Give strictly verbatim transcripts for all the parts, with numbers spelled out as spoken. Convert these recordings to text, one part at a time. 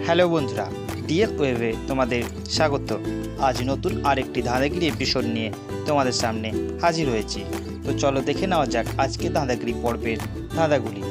Hello বন্ধুরা, DL ওয়েবে তোমাদের স্বাগত। আজ নতুন আরেকটি ধাঁধাগিরি এপিসোড নিয়ে তোমাদের সামনে হাজির হয়েছি। তো চলো দেখে নেওয়া যাক আজকে ধাঁধাগিরি পর্বের ধাঁধাগুলি।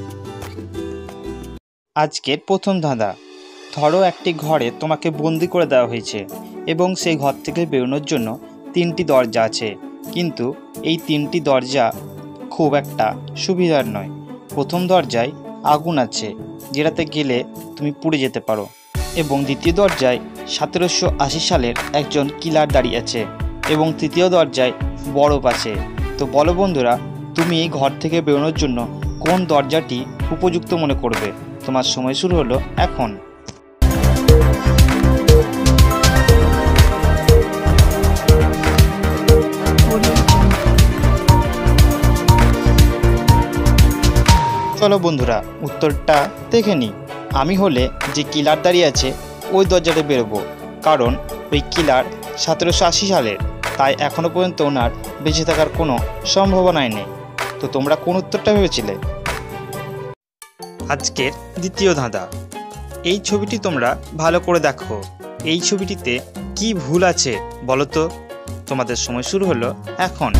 আজকের প্রথম ধাঁধা। ধরো একটি ঘরে তোমাকে বন্দি করে দেওয়া হয়েছে এবং সেই ঘর থেকে বেরোনোর জন্য তিনটি দরজা আছে, কিন্তু এই তিনটি দরজা খুব একটা সুবিধার নয়। প্রথম দরজায় আগুন আছে, যেটাতে গেলে তুমি পুড়ে যেতে পারো, এবং দ্বিতীয় দরজায় সতেরোশো আশি সালের একজন কিলার দাঁড়িয়ে আছে, এবং তৃতীয় দরজায় বরফ আছে। তো বলো বন্ধুরা, তুমি এই ঘর থেকে বেরোনোর জন্য কোন দরজাটি উপযুক্ত মনে করবে? তোমার সময় শুরু হলো এখন। চলো বন্ধুরা উত্তরটা দেখে নিই। আমি হলে যে কিলার দাঁড়িয়ে আছে ওই দরজাটা বেরোবো, কারণ ওই কিলার সতেরোশো আশি সালের, তাই এখনও পর্যন্ত ওনার বেঁচে থাকার কোনো সম্ভাবনাই নেই। তো তোমরা কোন উত্তরটা ভেবেছিলে? আজকের দ্বিতীয় ধাঁধা। এই ছবিটি তোমরা ভালো করে দেখো, এই ছবিটিতে কি ভুল আছে বলো তো? তোমাদের সময় শুরু হলো এখন।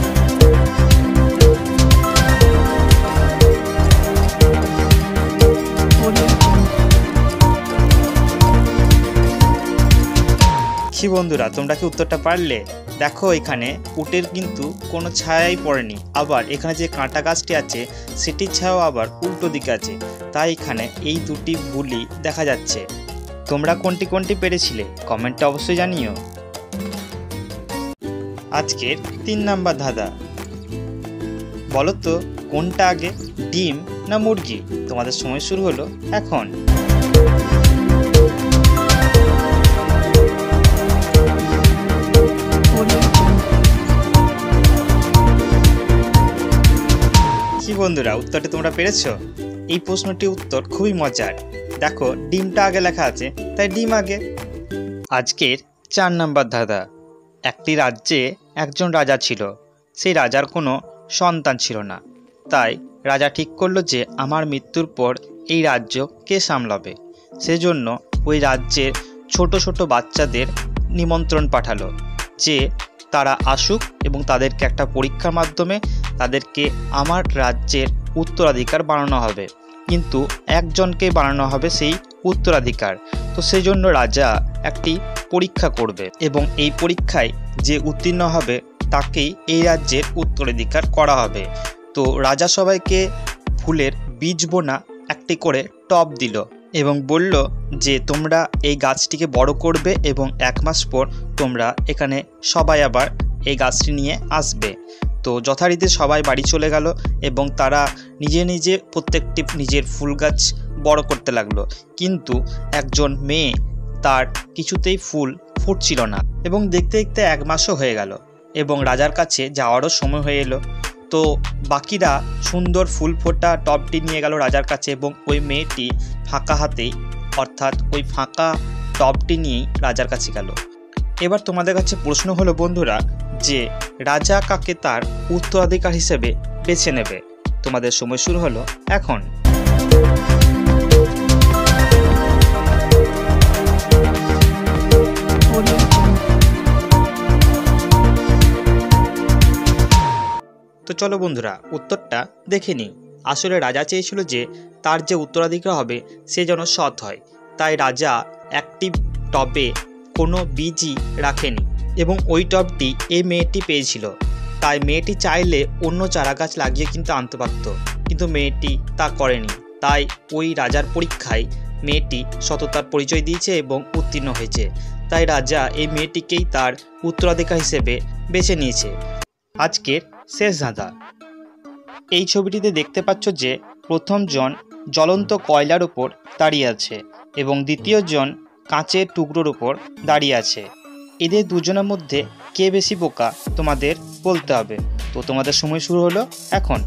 কি বন্ধুরা, তোমরা কি উত্তরটা পারলে? দেখো এখানে উটের কিন্তু কোনো ছায়াই পড়েনি, আবার এখানে যে কাঁটা গাছটি আছে সেটির ছায়াও আবার উল্টো দিকে আছে, তাই এখানে এই দুটি ভুলই দেখা যাচ্ছে। তোমরা কোনটি কোনটি পেরেছিলে কমেন্টে অবশ্যই জানিও। আজকের তিন নাম্বার ধাঁধা। বলো তো কোনটা আগে, ডিম না মুরগি? তোমাদের সময় শুরু হলো এখন। কি বন্ধুরা, উত্তরটি তোমরা পেরেছো? এই প্রশ্নটির উত্তর খুবই মজার। দেখো ডিমটা আগে লেখা আছে, তাই ডিম আগে। আজকের চার নাম্বার ধাঁধা। একটি রাজ্যে একজন রাজা ছিল, সেই রাজার কোনো সন্তান ছিল না, তাই রাজা ঠিক করলো যে আমার মৃত্যুর পর এই রাজ্য কে সামলাবে। সেজন্য ওই রাজ্যের ছোট ছোট বাচ্চাদের নিমন্ত্রণ পাঠালো যে তারা আসুক এবং তাদেরকে একটা পরীক্ষার মাধ্যমে তাদেরকে আমার রাজ্যের উত্তরাধিকার বানানো হবে, কিন্তু একজনকে বানানো হবে সেই উত্তরাধিকার। তো সেই জন্য রাজা একটি পরীক্ষা করবে এবং এই পরীক্ষায় যে উত্তীর্ণ হবে তাকেই এই রাজ্যের উত্তরাধিকার করা হবে। তো রাজা সবাইকে ফুলের বীজ বোনা একটি করে টব দিল এবং বলল যে তোমরা এই গাছটিকে বড় করবে এবং এক মাস পর তোমরা এখানে সবাই আবার এই গাছটি নিয়ে আসবে। তো যথারীতি সবাই বাড়ি চলে গেল এবং তারা নিজে নিজে প্রত্যেকটি নিজের ফুল গাছ বড় করতে লাগলো, কিন্তু একজন মেয়ে তার কিছুতেই ফুল ফুটছিল না এবং দেখতে দেখতে এক মাসও হয়ে গেল এবং রাজার কাছে যাওয়ারও সময় হয়ে এলো। তো বাকিরা সুন্দর ফুল ফোটা টবটি নিয়ে গেল রাজার কাছে এবং ওই মেয়েটি ফাঁকা হাতেই, অর্থাৎ ওই ফাঁকা টবটি নিয়েই রাজার কাছে গেল। এবার তোমাদের কাছে প্রশ্ন হলো বন্ধুরা, যে রাজা কাকে তার উত্তরাধিকার হিসেবে বেছে নেবে? তোমাদের সময় শুরু হলো এখন। তো চলো বন্ধুরা উত্তরটা দেখে নিই। আসলে রাজা চেয়েছিল যে তার যে উত্তরাধিকার হবে সে যেন সৎ হয়, তাই রাজা একটি টবে কোনো বীজই রাখেনি এবং ওই টবটি এই মেয়েটি পেয়েছিল। তাই মেয়েটি চাইলে অন্য চারা গাছ লাগিয়ে কিন্তু আনতে পারত, কিন্তু মেয়েটি তা করেনি। তাই ওই রাজার পরীক্ষায় মেয়েটি সততার পরিচয় দিয়েছে এবং উত্তীর্ণ হয়েছে, তাই রাজা এই মেয়েটিকেই তার উত্তরাধিকার হিসেবে বেছে নিয়েছে। আজকের শেষ ধাঁধা। এই ছবিটিতে দেখতে পাচ্ছ যে প্রথম জন জ্বলন্ত কয়লার উপর দাঁড়িয়ে আছে এবং দ্বিতীয় জন কাঁচের টুকরোর উপর দাঁড়িয়ে আছে। এদের দুজনের মধ্যে কে বেশি বোকা তোমাদের বলতে হবে। তো তোমাদের সময় শুরু হলো এখন।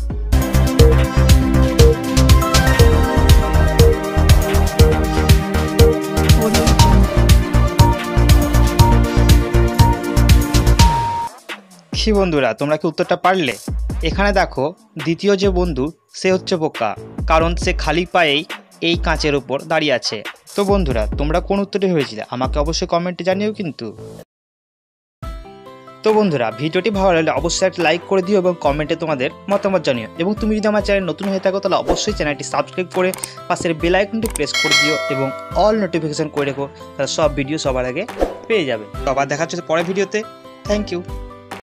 কি বন্ধুরা, তোমরা কি উত্তরটা পারলে? এখানে দেখো দ্বিতীয় যে বন্ধু সে হচ্ছে বোকা, কারণ সে খালি পায়েই এই কাঁচের উপর দাঁড়িয়ে আছে। তো বন্ধুরা, তোমরা কোন উত্তরটি ভেবেছিলে আমাকে অবশ্যই কমেন্টে জানিও কিন্তু। তো বন্ধুরা, ভিডিওটি ভালো লাগলে অবশ্যই একটা লাইক করে দিও এবং কমেন্টে তোমাদের মতামত জানিও। এবং তুমি যদি আমার চ্যানেল নতুন হয়ে থাকো তাহলে অবশ্যই চ্যানেলটি সাবস্ক্রাইব করে পাশের বেল আইকনটি প্রেস করে দিও এবং অল নোটিফিকেশন করে রেখো, তাহলে সব ভিডিও সবার আগে পেয়ে যাবে। তো আবার দেখা হচ্ছে পরের ভিডিওতে। Thank you.